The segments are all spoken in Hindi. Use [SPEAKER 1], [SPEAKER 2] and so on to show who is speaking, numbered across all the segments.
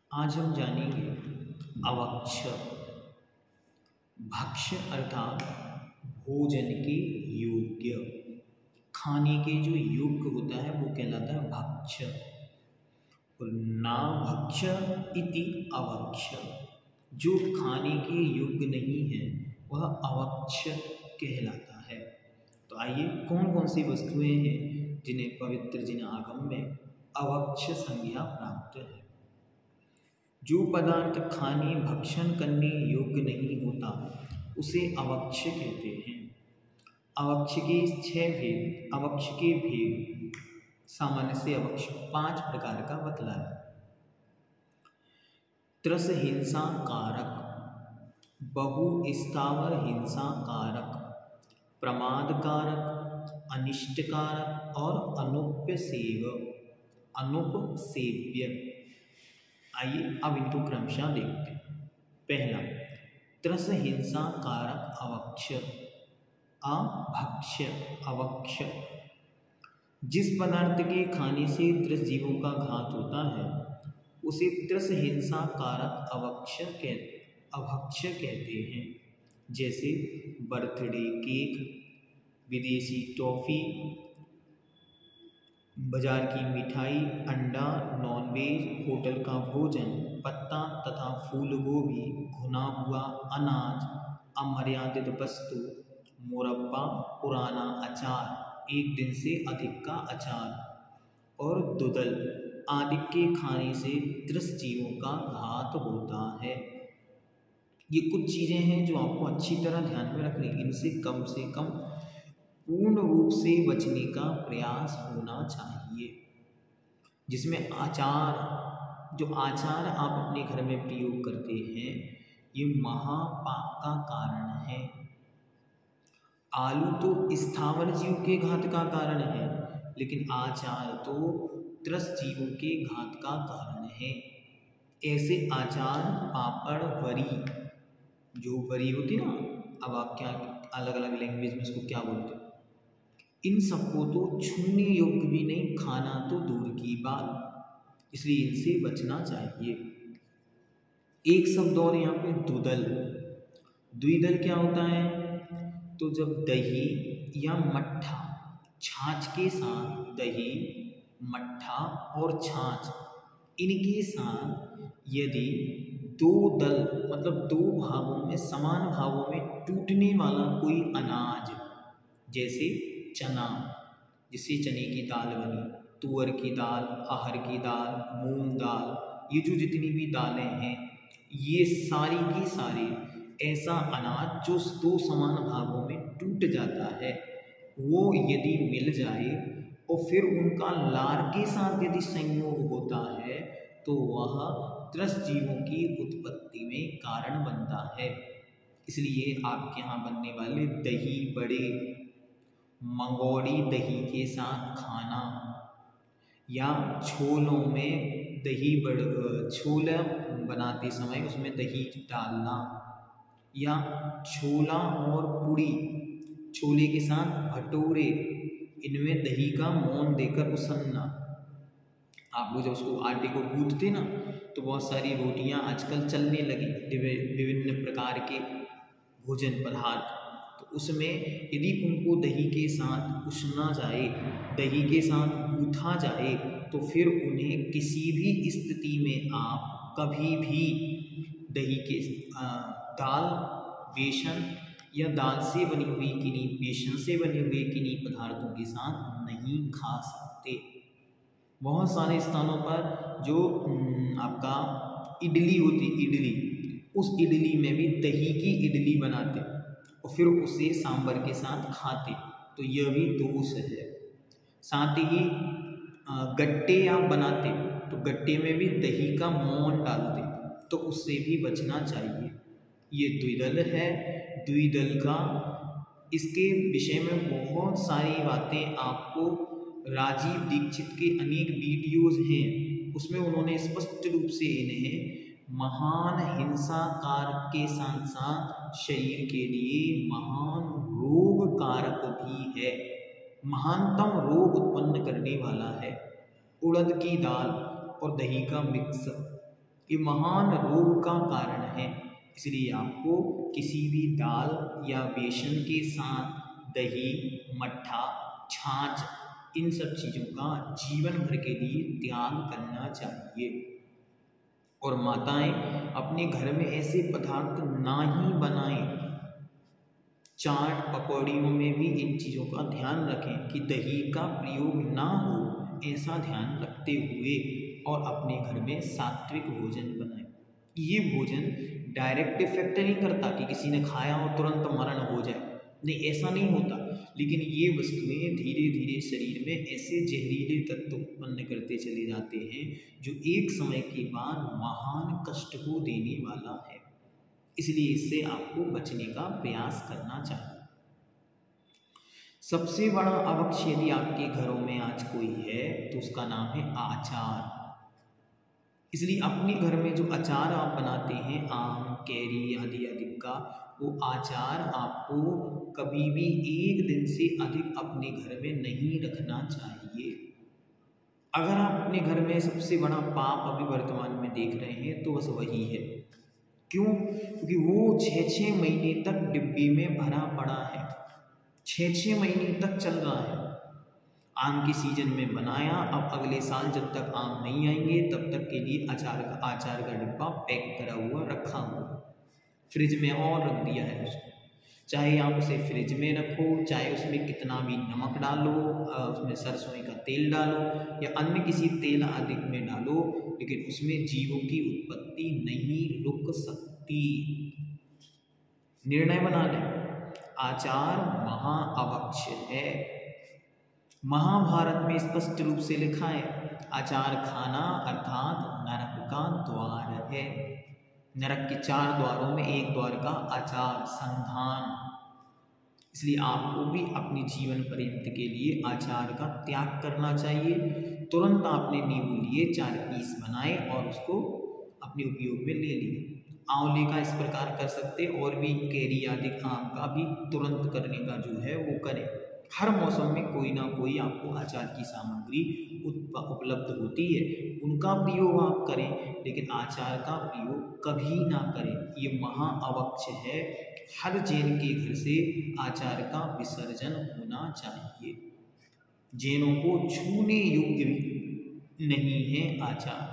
[SPEAKER 1] आज हम जानेंगे अवक्ष। भक्ष्य अर्थात भोजन के योग्य, खाने के जो योग्य होता है वो कहलाता है भक्ष्य। और ना भक्ष्य इति अवक्ष, जो खाने के योग्य नहीं है वह अवक्ष कहलाता है। तो आइए कौन कौन सी वस्तुएं हैं जिन्हें पवित्र जिन आगम में अवक्ष संज्ञा प्राप्त है। जो पदार्थ खाने भक्षण करने योग्य नहीं होता उसे अवक्ष कहते हैं। अवक्ष के 6 भेद, अवक्ष के भेद सामान्य से अवक्ष 5 प्रकार का बतलाया। त्रस हिंसा कारक, बहु स्थावर हिंसा कारक, प्रमाद कारक, अनिष्ट कारक और अनुपसेव्य। आइए अब इनको क्रमशः देखते हैं। पहला, त्रस हिंसा कारक अवक्ष, अभक्ष्य अवक्ष। जिस पदार्थ के खाने से त्रस जीवों का घात होता है उसे त्रस हिंसा कारक अभक्ष कहते हैं। जैसे बर्थडे केक, विदेशी टॉफ़ी, बाजार की मिठाई, अंडा, नॉनवेज, होटल का भोजन, पत्ता तथा फूल गोभी, भुना हुआ अनाज, अमर्यादित वस्तु, मुरब्बा, पुराना अचार, एक दिन से अधिक का अचार और दुदल आदि के खाने से त्रस जीवों का घात होता है। ये कुछ चीज़ें हैं जो आपको अच्छी तरह ध्यान में रखनी, इनसे कम से कम पूर्ण रूप से बचने का प्रयास होना चाहिए। जिसमें आचार, जो आचार आप अपने घर में प्रयोग करते हैं ये महापाप का कारण है। आलू तो स्थावर जीव के घात का कारण है, लेकिन आचार तो त्रस जीवों के घात का कारण है। ऐसे आचार, पापड़, वरी, जो वरी होती ना, अब आप क्या अलग अलग लैंग्वेज में इसको क्या बोलते हैं, इन सबको तो छूने योग्य भी नहीं, खाना तो दूर की बात, इसलिए इनसे बचना चाहिए। एक शब्द और यहाँ पे द्विदल। द्विदल क्या होता है? तो जब दही या मट्ठा, छाछ के साथ दही, मट्ठा और छाछ, इनके साथ यदि दो दल मतलब 2 भागों में, समान भागों में टूटने वाला कोई अनाज, जैसे चना, जिससे चने की दाल बनी, तुअर की दाल, अरहर की दाल, मूंग दाल, ये जो जितनी भी दालें हैं ये सारी की सारी ऐसा अनाज जो 2 समान भागों में टूट जाता है, वो यदि मिल जाए और फिर उनका लार के साथ यदि संयोग होता है तो वह त्रस जीवों की उत्पत्ति में कारण बनता है। इसलिए आपके यहाँ बनने वाले दही बड़े, मंगोड़ी दही के साथ खाना, या छोलों में दही छोला बनाते समय उसमें दही डालना, या छोला और पूड़ी, छोले के साथ भटूरे, इनमें दही का मोन देकर उसनना। आप लोग जब उसको आटे को गूंथते ना तो बहुत सारी रोटियां आजकल चलने लगी, विभिन्न प्रकार के भोजन पदार्थ, तो उसमें यदि उनको दही के साथ उसना जाए, दही के साथ गूंथा जाए, तो फिर उन्हें किसी भी स्थिति में आप कभी भी दही के दाल, बेसन या दाल से बनी हुई किन्हीं, बेसन से बने हुए किन्हीं पदार्थों के साथ नहीं खा सकते। बहुत सारे स्थानों पर जो आपका इडली होती, इडली, उस इडली में भी दही की इडली बनाते और फिर उसे सांभर के साथ खाते, तो यह भी दोष है। साथ ही गट्टे आप बनाते तो गट्टे में भी दही का मोन डालते, तो उससे भी बचना चाहिए। ये द्विदल है। द्विदल का, इसके विषय में बहुत सारी बातें आपको राजीव दीक्षित के अनेक वीडियोज़ हैं, उसमें उन्होंने स्पष्ट रूप से इन्हें महान हिंसा कारक के साथ साथ शरीर के लिए महान रोग कारक भी है, महानतम रोग उत्पन्न करने वाला है। उड़द की दाल और दही का मिक्स, ये महान रोग का कारण है। इसलिए आपको किसी भी दाल या बेसन के साथ दही, मट्ठा, छाछ, इन सब चीज़ों का जीवन भर के लिए त्याग करना चाहिए। और माताएं अपने घर में ऐसे पदार्थ ना ही बनाएं। चाट पकौड़ियों में भी इन चीज़ों का ध्यान रखें कि दही का प्रयोग ना हो, ऐसा ध्यान रखते हुए और अपने घर में सात्विक भोजन बनाएं। ये भोजन डायरेक्ट इफेक्ट नहीं करता कि किसी ने खाया और तुरंत मरण हो जाए, नहीं, ऐसा नहीं होता। लेकिन ये वस्तुएं धीरे धीरे शरीर में ऐसे जहरीले तत्व उत्पन्न करते चले जाते हैं जो एक समय के बाद महान कष्ट को देने वाला है। इसलिए इससे आपको बचने का प्रयास करना चाहिए। सबसे बड़ा अवक्ष यदि आपके घरों में आज कोई है तो उसका नाम है आचार। इसलिए अपने घर में जो अचार आप बनाते हैं आम, कैरी आदि आदि का, वो आचार आपको कभी भी एक दिन से अधिक अपने घर में नहीं रखना चाहिए। अगर आप अपने घर में सबसे बड़ा पाप अभी वर्तमान में देख रहे हैं तो बस वही है। क्यों? क्योंकि वो 6-6 महीने तक डिब्बी में भरा पड़ा है, 6-6 महीने तक चल रहा है। आम के सीजन में बनाया, अब अगले साल जब तक आम नहीं आएंगे तब तक के लिए आचार का डिब्बा पैक करा हुआ रखा हुआ, फ्रिज में और रख दिया है उसको। चाहे आप उसे फ्रिज में रखो, चाहे उसमें कितना भी नमक डालो, उसमें सरसों का तेल डालो या अन्य किसी तेल आदि में डालो, लेकिन उसमें जीवों की उत्पत्ति नहीं रुक सकती। निर्णय बना लें, आचार महाअवक्ष है। महाभारत में स्पष्ट रूप से लिखा है, आचार खाना अर्थात नरक का द्वार है। नरक के 4 द्वारों में एक द्वार का आचार संधान। इसलिए आपको भी अपने जीवन पर्यंत के लिए आचार का त्याग करना चाहिए। तुरंत आपने नींबू लिए, 4 पीस बनाए और उसको अपने उपयोग में ले लिए। आंवले का इस प्रकार कर सकते, और भी कैरी आदि आम का भी तुरंत करने का जो है वो करें। हर मौसम में कोई ना कोई आपको आचार की सामग्री उपलब्ध होती है, उनका प्रयोग आप करें, लेकिन आचार का प्रयोग कभी ना करें। ये महाअवक्ष है। हर जैन के घर से आचार का विसर्जन होना चाहिए। जैनों को छूने योग्य भी नहीं है आचार।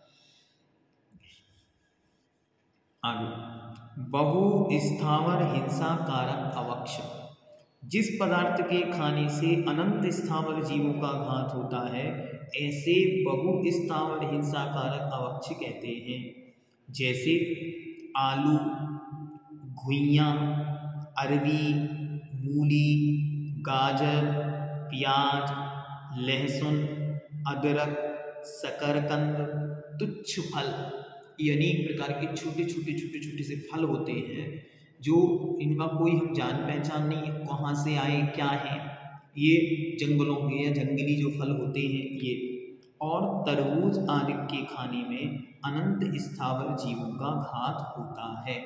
[SPEAKER 1] आगे, बहु स्थावर हिंसा कारक अवक्ष। जिस पदार्थ के खाने से अनंत स्थावर जीवों का घात होता है, ऐसे बहु स्थावर हिंसा कारक अवक्ष कहते हैं। जैसे आलू, घुइयाँ, अरबी, मूली, गाजर, प्याज, लहसुन, अदरक, शकरकंद, तुच्छ फल। ये अनेक प्रकार के छोटे से फल होते हैं जो इनका कोई हम जान पहचान नहीं है, कहाँ से आए क्या है। ये जंगलों के या जंगली जो फल होते हैं ये, और तरबूज आदि के खाने में अनंत स्थावर जीवों का घात होता है।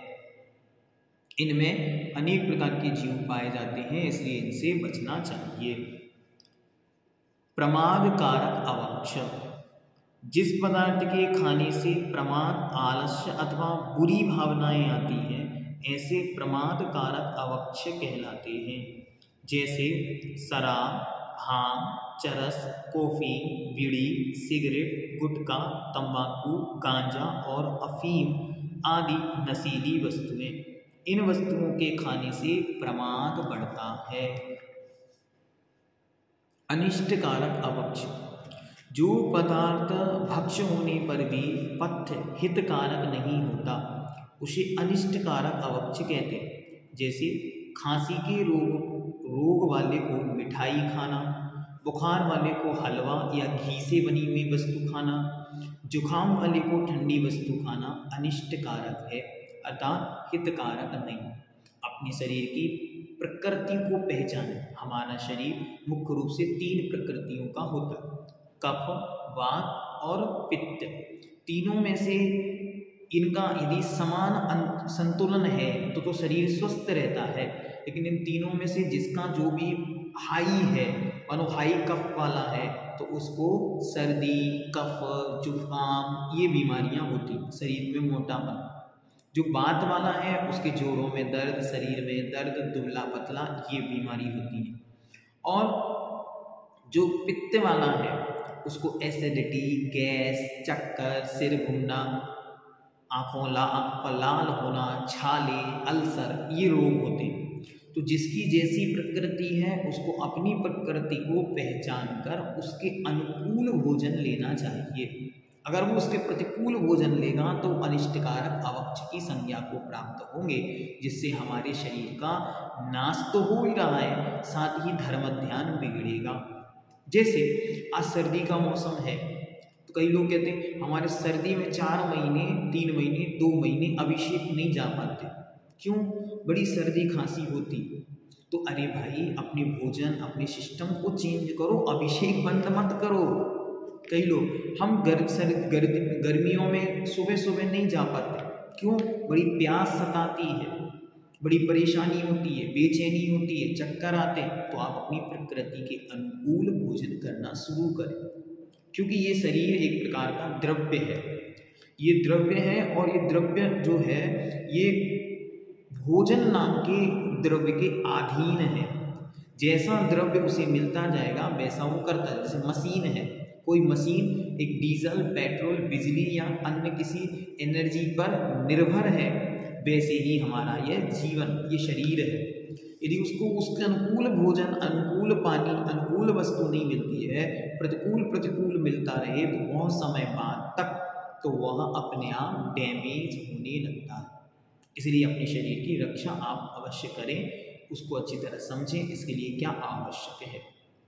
[SPEAKER 1] इनमें अनेक प्रकार के जीव पाए जाते हैं, इसलिए इनसे बचना चाहिए। प्रमाद कारक अवक्ष। जिस पदार्थ के खाने से प्रमाद, आलस्य अथवा बुरी भावनाएं आती हैं, ऐसे प्रमाद कारक अवक्ष कहलाते हैं। जैसे शराब, भांग, चरस, कॉफी, बीड़ी, सिगरेट, गुटखा, तंबाकू, गांजा और अफीम आदि नशीली वस्तुएं। इन वस्तुओं के खाने से प्रमाद बढ़ता है। अनिष्ट कारक अवक्ष। जो पदार्थ भक्ष्य होने पर भी पथ्य हितकारक नहीं होता, उसे अनिष्ट कारक अवक्ष कहते हैं। जैसे खांसी के रोग वाले को मिठाई खाना, बुखार वाले को हलवा या घी से बनी हुई वस्तु खाना, जुखाम वाले को ठंडी वस्तु खाना अनिष्ट कारक है, अर्थात हितकारक नहीं। अपने शरीर की प्रकृति को पहचानें। हमारा शरीर मुख्य रूप से 3 प्रकृतियों का होता है, कफ, वात और पित्त। तीनों में से इनका यदि समान संतुलन है तो शरीर स्वस्थ रहता है, लेकिन इन तीनों में से जिसका जो भी हाई है मानो हाई कफ वाला है तो उसको सर्दी, कफ, जुकाम ये बीमारियां होती, शरीर में मोटापन। जो बात वाला है उसके जोड़ों में दर्द, शरीर में दर्द, दुबला पतला ये बीमारी होती है। और जो पित्त वाला है उसको एसिडिटी, गैस, चक्कर, सिर घूमना, आँख पर लाल होना, छाले, अल्सर ये रोग होते हैं। तो जिसकी जैसी प्रकृति है उसको अपनी प्रकृति को पहचान कर उसके अनुकूल भोजन लेना चाहिए। अगर वो उसके प्रतिकूल भोजन लेगा तो अनिष्टकारक अवक्ष की संज्ञा को प्राप्त होंगे, जिससे हमारे शरीर का नाश तो हो ही रहा है, साथ ही धर्म ध्यान बिगड़ेगा। जैसे आज सर्दी का मौसम है तो कई लोग कहते हैं हमारे सर्दी में 4 महीने, 3 महीने, 2 महीने अभिषेक नहीं जा पाते, क्यों? बड़ी सर्दी खांसी होती। तो अरे भाई अपने भोजन, अपने सिस्टम को चेंज करो, अभिषेक बंद मत करो। कई लोग हम गर्मियों में सुबह सुबह नहीं जा पाते, क्यों? बड़ी प्यास सताती है, बड़ी परेशानी होती है, बेचैनी होती है, चक्कर आते हैं। तो आप अपनी प्रकृति के अनुकूल भोजन करना शुरू करें, क्योंकि ये शरीर एक प्रकार का द्रव्य है, ये द्रव्य है और ये द्रव्य जो है ये भोजन नाम के द्रव्य के अधीन है। जैसा द्रव्य उसे मिलता जाएगा वैसा वो करता है। जैसे मशीन है, कोई मशीन एक डीजल, पेट्रोल, बिजली या अन्य किसी एनर्जी पर निर्भर है, वैसे ही हमारा यह जीवन, ये शरीर है। यदि उसको उसके अनुकूल भोजन, अनुकूल पानी, अनुकूल वस्तु नहीं मिलती है, प्रतिकूल मिलता रहे तो बहुत समय बाद तक तो वह अपने आप डैमेज होने लगता है। इसलिए अपने शरीर की रक्षा आप अवश्य करें, उसको अच्छी तरह समझें इसके लिए क्या आवश्यक है।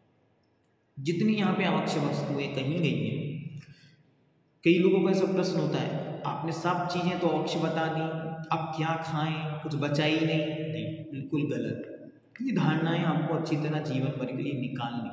[SPEAKER 1] जितनी यहाँ पे आवश्यक वस्तुएं कही गई हैं, कई लोगों का ऐसा प्रश्न होता है आपने सब चीज़ें तो आवश्यक बता दी, अब क्या खाएं, कुछ बचा ही नहीं, बिल्कुल गलत। ये धारणाएं आपको अच्छी तरह जीवन भर के लिए निकालनी।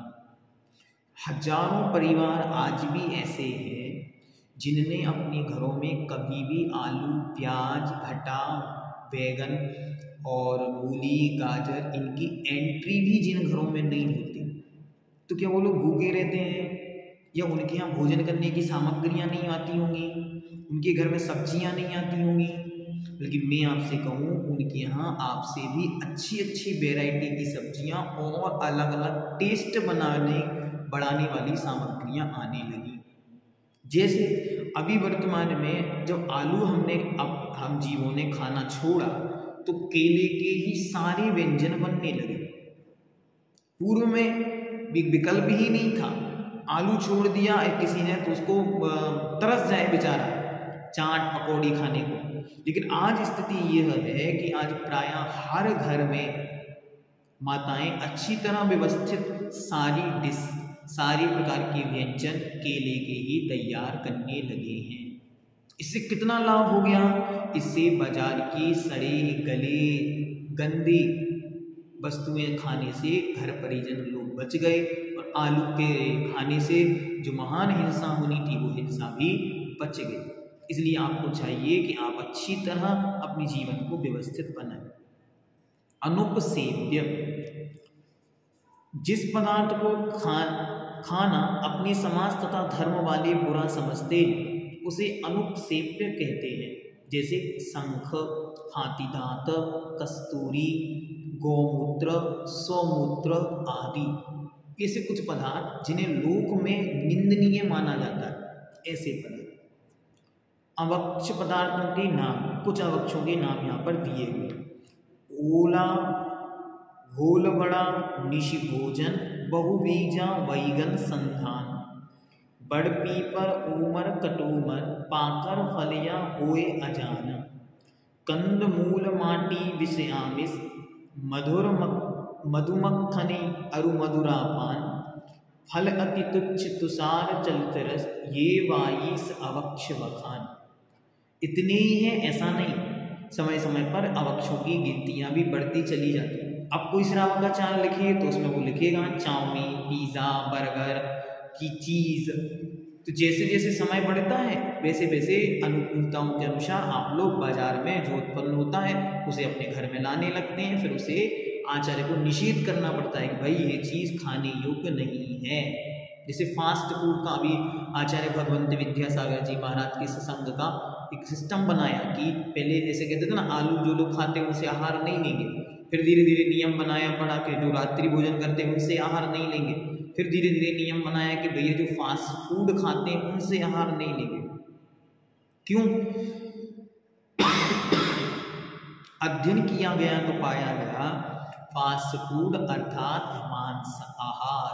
[SPEAKER 1] हजारों परिवार आज भी ऐसे हैं जिनने अपने घरों में कभी भी आलू, प्याज, भटा, बैगन और मूली, गाजर इनकी एंट्री भी जिन घरों में नहीं होती, तो क्या वो लोग भूखे रहते हैं या उनके यहाँ भोजन करने की सामग्रियाँ नहीं आती होंगी, उनके घर में सब्जियाँ नहीं आती होंगी? लेकिन मैं आपसे कहूँ उनके यहाँ आपसे भी अच्छी वैरायटी की सब्जियाँ और अलग अलग टेस्ट बढ़ाने वाली सामग्रियाँ आने लगी। जैसे अभी वर्तमान में जब आलू हम जीवों ने खाना छोड़ा तो केले के ही सारे व्यंजन बनने लगे। पूर्व में विकल्प ही नहीं था, आलू छोड़ दिया किसी ने तो उसको तरस जाए बेचारा चाट पकौड़ी खाने को। लेकिन आज स्थिति यह है कि आज प्रायः हर घर में माताएं अच्छी तरह व्यवस्थित सारी डिश, सारी प्रकार के व्यंजन केले के ही तैयार करने लगे हैं। इससे कितना लाभ हो गया? इससे बाजार की सड़े गले गंदी वस्तुएं खाने से घर परिजन लोग बच गए और आलू के खाने से जो महान हिंसा होनी थी वो हिंसा भी बच गई। इसलिए आपको चाहिए कि आप अच्छी तरह अपने जीवन को व्यवस्थित बनाएं। अनुपसेव्य, जिस पदार्थ को खाना अपने समाज तथा धर्म वाले बुरा समझते हैं उसे अनुपसेव्य कहते हैं। जैसे शंख, हाथी दांत, कस्तूरी, गौमूत्र, स्वमूत्र आदि, ऐसे कुछ पदार्थ जिन्हें लोक में निंदनीय माना जाता है, ऐसे पदार्थ। अवक्ष पदार्थों के नाम, कुछ अवक्षों के नाम यहाँ पर दिए हुए। ओला, घोल बड़ा, निशि भोजन, बहुबीजा वैगन संधान, बड़ पीपर उमर कटुमर, पाकर फलिया होए अजान, कंद मूल माटी विषयामिष, मधुमक्खनी अरु मधुरापान, फल अति तुच्छ तुषार चलित रस, ये वाईस अवक्ष बखान। इतने ही है ऐसा नहीं, समय समय पर अवक्षों की गिनतियाँ भी बढ़ती चली जाती हैं। अब कोई श्रावक का चार्ट लिखिए तो उसमें वो लिखेगा चाउमीन, पिज़्ज़ा, बर्गर की चीज़। तो जैसे जैसे समय बढ़ता है वैसे वैसे अनुकूलताओं के अनुसार आप लोग बाजार में जो उत्पन्न होता है उसे अपने घर में लाने लगते हैं, फिर उसे आचार्य को निषेध करना पड़ता है कि भाई ये चीज़ खाने योग्य नहीं है। जैसे फास्ट फूड का अभी आचार्य भगवंत विद्यासागर जी महाराज के सत्संग का एक सिस्टम बनाया कि पहले जैसे कहते थे ना, आलू जो लोग खाते हैं उनसे आहार नहीं लेंगे, फिर धीरे धीरे नियम बनाया पड़ा कि जो रात्रि भोजन करते हैं उनसे आहार नहीं लेंगे, फिर धीरे धीरे नियम बनाया कि भैया जो फास्ट फूड खाते हैं उनसे आहार नहीं लेंगे। क्यों? अध्ययन किया गया तो पाया गया फास्ट फूड अर्थात मांस आहार।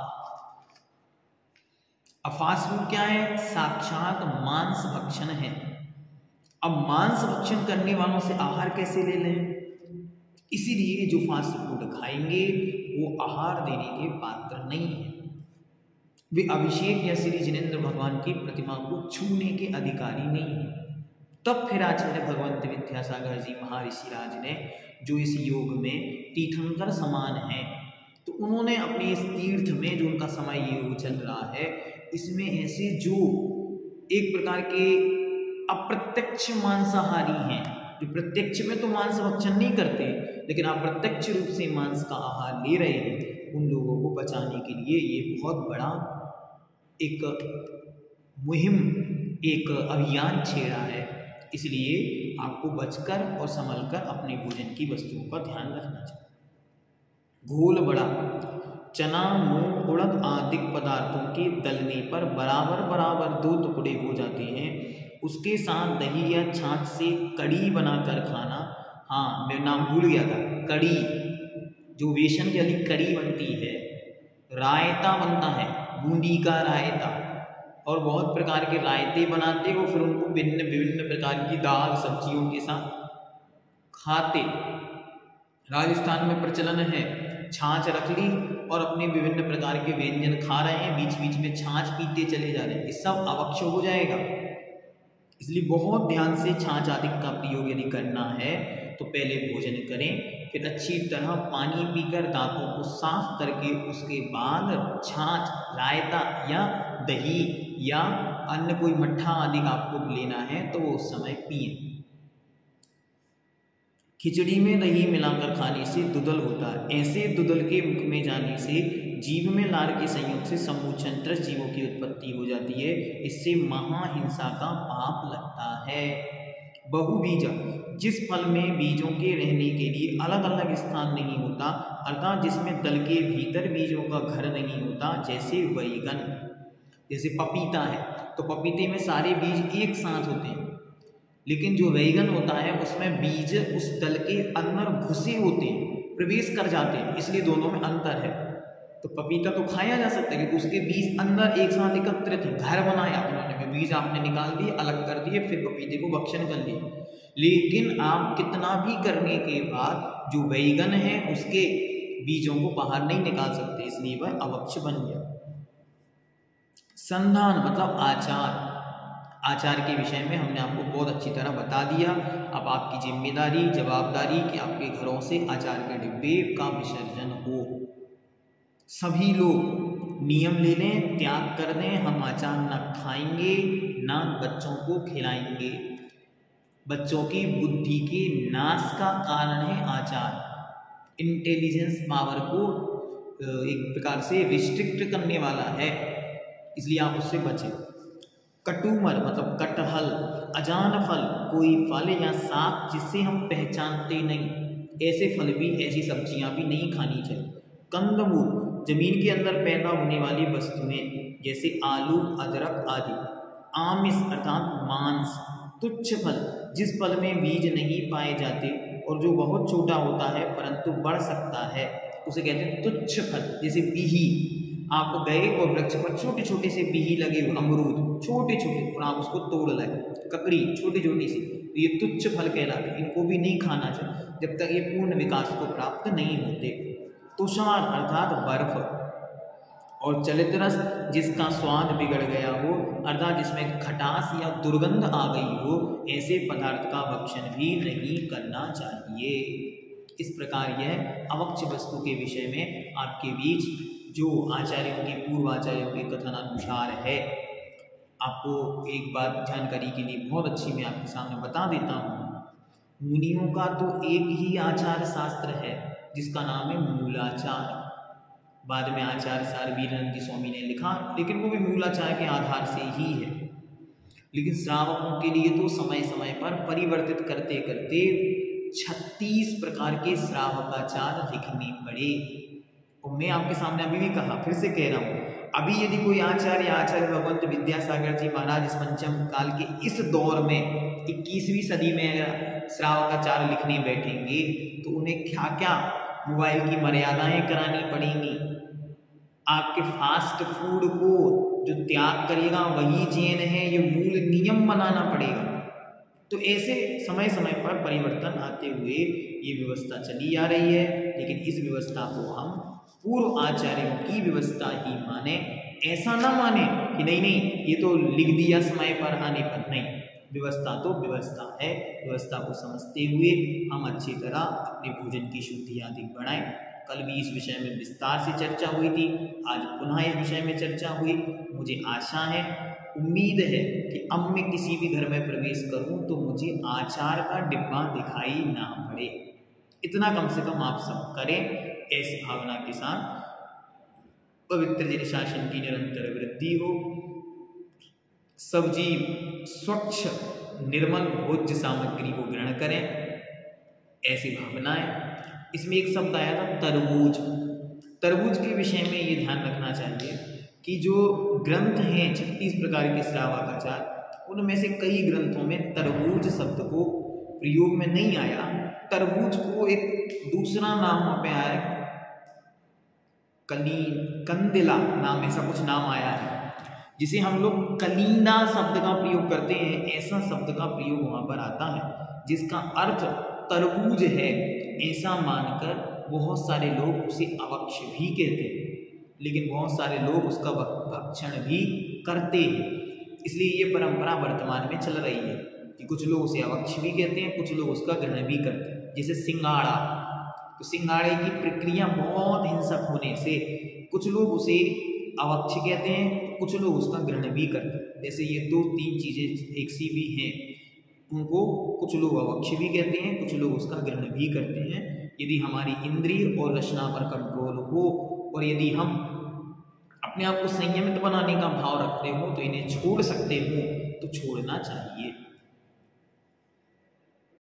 [SPEAKER 1] अब फास्ट फूड क्या है? साक्षात मांस भक्षण है। अब मांस भक्षण करने वालों से आहार कैसे ले लें? इसीलिए जो फास्ट फूड खाएंगे वो आहार देने के पात्र नहीं है, वे अभिषेक या श्री जिनेंद्र भगवान की प्रतिमा को छूने के अधिकारी नहीं है। तब फिर आचार्य भगवंत विद्यासागर जी महर्षि राज ने, जो इस योग में तीर्थंकर समान हैं, तो उन्होंने अपने इस तीर्थ में जो उनका समय योग चल रहा है, इसमें ऐसे जो एक प्रकार के अप्रत्यक्ष मांसाहारी हैं, जो प्रत्यक्ष में तो मांस भक्षण नहीं करते लेकिन अप्रत्यक्ष रूप से मांस का आहार ले रहे हैं, उन लोगों को बचाने के लिए ये बहुत बड़ा एक मुहिम, एक अभियान छेड़ा है। इसलिए आपको बचकर और संभलकर अपने भोजन की वस्तुओं का ध्यान रखना चाहिए। घोल बड़ा, चना मूंग उड़द आदि पदार्थों के दलने पर बराबर बराबर 2 टुकड़े हो जाते हैं, उसके साथ दही या छाछ से कड़ी बनाकर खाना। हाँ, मैं नाम भूल गया था, कड़ी, जो बेसन की वाली कड़ी बनती है, रायता बनता है, बूंदी का रायता, और बहुत प्रकार के रायते बनाते हो, फिर उनको भिन्न विभिन्न प्रकार की दाल सब्जियों के साथ खाते। राजस्थान में प्रचलन है, छाछ रख ली और अपने विभिन्न प्रकार के व्यंजन खा रहे हैं, बीच बीच में छाछ पीते चले जा रहे हैं, ये सब अवक्ष हो जाएगा। इसलिए बहुत ध्यान से छाछ आदि का प्रयोग यदि करना है तो पहले भोजन करें, फिर अच्छी तरह पानी पीकर दांतों को साफ करके उसके बाद छाछ, रायता या दही या अन्य कोई मट्ठा आदि का आपको लेना है तो वो उस समय पिए। खिचड़ी में दही मिलाकर खाने से दुदल होता है, ऐसे दुदल के मुख में जाने से जीव में लार के संयोग से समूचंत्रस जीवों की उत्पत्ति हो जाती है, इससे महाहिंसा का पाप लगता है। बहुबीजा, जिस फल में बीजों के रहने के लिए अलग अलग स्थान नहीं होता, अर्थात जिसमें दल के भीतर बीजों का घर नहीं होता, जैसे वैगन, जैसे पपीता है तो पपीते में सारे बीज एक साथ होते हैं, लेकिन जो वैगन होता है उसमें बीज उस दल के अंदर घुसे होते हैं, प्रवेश कर जाते हैं, इसलिए दोनों में अंतर है। तो पपीता तो खाया जा सकता है क्योंकि उसके बीज अंदर एक साथ एकत्रित है, घर बनाया उन्होंने, बीज आपने निकाल दिए, अलग कर दिए, फिर पपीते को भक्षण कर लिए। लेकिन आप कितना भी करने के बाद जो वैगन है उसके बीजों को बाहर नहीं निकाल सकते, इसलिए वह अवक्ष बन गया। संधान मतलब आचार, आचार के विषय में हमने आपको बहुत अच्छी तरह बता दिया। अब आपकी जिम्मेदारी, जवाबदारी कि आपके घरों से आचार के डिब्बे का विसर्जन हो। सभी लोग नियम ले लें, त्याग कर दें, हम आचार न खाएंगे ना बच्चों को खिलाएंगे। बच्चों की बुद्धि के नाश का कारण है आचार, इंटेलिजेंस पावर को एक प्रकार से रिस्ट्रिक्ट करने वाला है, इसलिए आप उससे बचें। कटुमर मतलब कटहल, अजान फल, कोई फल या साग जिससे हम पहचानते नहीं, ऐसे फल भी, ऐसी सब्जियां भी नहीं खानी चाहिए। कंदमूल, जमीन के अंदर पैदा होने वाली वस्तुएं जैसे आलू, अदरक आदि। आमिष अर्थात मांस। तुच्छ फल, जिस फल में बीज नहीं पाए जाते और जो बहुत छोटा होता है परंतु बढ़ सकता है, उसे कहते हैं तुच्छ फल। जैसे बिही, आप गए और वृक्ष पर छोटे छोटे से बिही लगे हुए, अमरूद छोटे छोटे, और आप उसको तोड़ लाए, ककड़ी छोटी छोटी सी, तो ये तुच्छ फल कहलाते हैं, इनको भी नहीं खाना चाहिए जब तक ये पूर्ण विकास को प्राप्त नहीं होते। तुषार अर्थात बर्फ, और चलित रस, जिसका स्वाद बिगड़ गया हो, अर्थात जिसमें खटास या दुर्गंध आ गई हो, ऐसे पदार्थ का भक्षण भी नहीं करना चाहिए। इस प्रकार यह अवक्ष वस्तु के विषय में आपके बीच जो आचार्यों के, पूर्व आचार्यों के कथनानुसार है, आपको एक बात जानकारी के लिए बहुत अच्छी मैं आपके सामने बता देता हूँ। मुनियों का तो एक ही आचार शास्त्र है जिसका नाम है मूलाचार। बाद में आचार्य सार वीरानंद स्वामी ने लिखा, लेकिन वो भी मूलाचार के आधार से ही है। लेकिन श्रावकों के लिए तो समय समय पर परिवर्तित करते करते 36 प्रकार के श्रावकाचार लिखने पड़े। और मैं आपके सामने अभी भी कहा, फिर से कह रहा हूँ, अभी यदि कोई आचार्य भगवंत विद्यासागर जी महाराज इस पंचम काल के इस दौर में 21वीं सदी में श्रावकाचार लिखने बैठेंगे तो उन्हें क्या क्या मोबाइल की मर्यादाएं करानी पड़ेंगी। आपके फास्ट फूड को जो त्याग करेगा वही जैन है, ये मूल नियम बनाना पड़ेगा। तो ऐसे समय समय पर परिवर्तन आते हुए ये व्यवस्था चली आ रही है, लेकिन इस व्यवस्था को हम पूर्व आचार्यों की व्यवस्था ही माने, ऐसा ना माने कि नहीं नहीं ये तो लिख दिया समय पर आने पर। नहीं, व्यवस्था तो व्यवस्था है। व्यवस्था को समझते हुए हम अच्छी तरह अपने भोजन की शुद्धि आदि बढ़ाएं। कल भी इस विषय में विस्तार से चर्चा हुई थी, आज पुनः इस विषय में चर्चा हुई। मुझे आशा है, उम्मीद है कि अब मैं किसी भी घर में प्रवेश करूं तो मुझे आचार का डिब्बा दिखाई ना पड़े। इतना कम से कम आप सब करें। ऐसी भावना के साथ पवित्र जन शासन की निरंतर वृद्धि हो, सब जीव स्वच्छ निर्मल भोज्य सामग्री को ग्रहण करें, ऐसी भावनाएं। इसमें एक शब्द आया था तरबूज। तरबूज के विषय में ये ध्यान रखना चाहिए कि जो ग्रंथ हैं 36 प्रकार के श्रावकाचार, उनमें से कई ग्रंथों में तरबूज शब्द को प्रयोग में नहीं आया। तरबूज को एक दूसरा नाम वहाँ पे आया है, कंदिला नाम, ऐसा कुछ नाम आया है, जिसे हम लोग कलीना शब्द का प्रयोग करते हैं। ऐसा शब्द का प्रयोग वहाँ पर आता है जिसका अर्थ तरबूज है, ऐसा मानकर बहुत सारे लोग उसे अवक्ष भी कहते हैं, लेकिन बहुत सारे लोग उसका भक्षण भी करते हैं। इसलिए ये परंपरा वर्तमान में चल रही है कि कुछ लोग उसे अवक्ष भी कहते हैं, कुछ लोग उसका ग्रहण भी करते हैं। जैसे सिंगाड़ा, तो सिंगाड़े की प्रक्रिया बहुत हिंसक होने से कुछ लोग उसे अवक्ष कहते हैं, कुछ लोग उसका ग्रहण भी करते हैं। जैसे ये 2-3 चीज़ें एक सी भी हैं, उनको कुछ लोग अवक्ष भी कहते हैं, कुछ लोग उसका ग्रहण भी करते हैं। यदि हमारी इंद्रिय और रचना पर कंट्रोल हो और यदि हम अपने आप को संयमित बनाने का भाव रखते हो तो इन्हें छोड़ सकते हो, तो छोड़ना चाहिए।